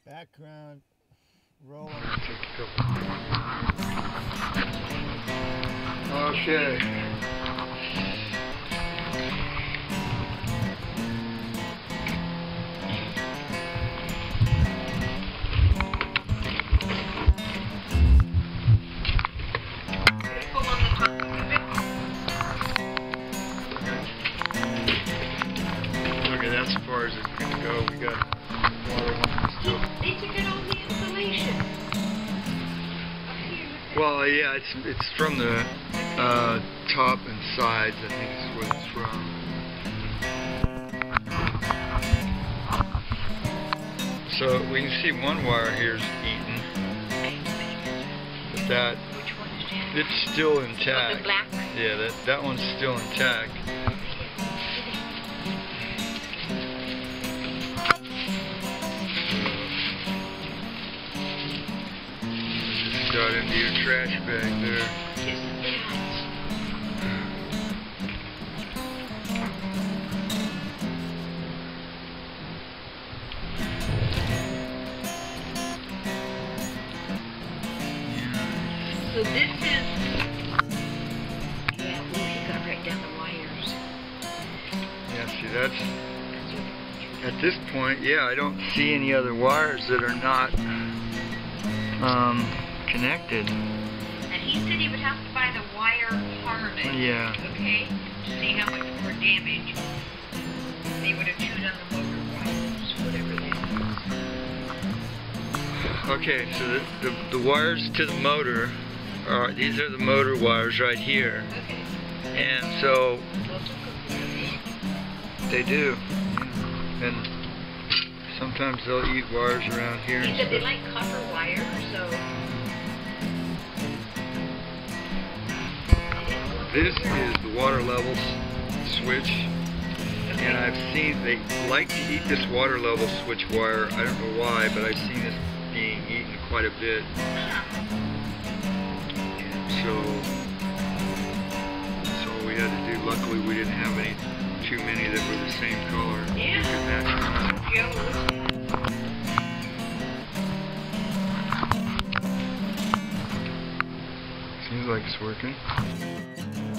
Background rolling. Okay. Okay, that's as far as it can go. We got water lines still. They took it on the installation. Well, yeah, it's from the top and sides. I think is what it's from. So we can see one wire here is eaten, but that it's still intact. Oh, the black? Yeah, that one's still intact. Just got into your trash bag there. So this is... Yeah, well, he got right down the wires. Yeah, see, that's... At this point, yeah, I don't see any other wires that are not connected. And he said he would have to buy the wire harness. Yeah. Okay? To see how much more damage they would have chewed on the motor wires, whatever that is. Okay, so the wires to the motor are, these are the motor wires right here. Okay. And so, they do. And sometimes they'll eat wires around here. He said they like copper wire, so... This is the water level switch. And I've seen, they like to eat this water level switch wire. I don't know why, but I've seen this being eaten quite a bit. And so, that's all we had to do. Luckily we didn't have too many that were the same color. Yeah. You could match them up. Seems like it's working.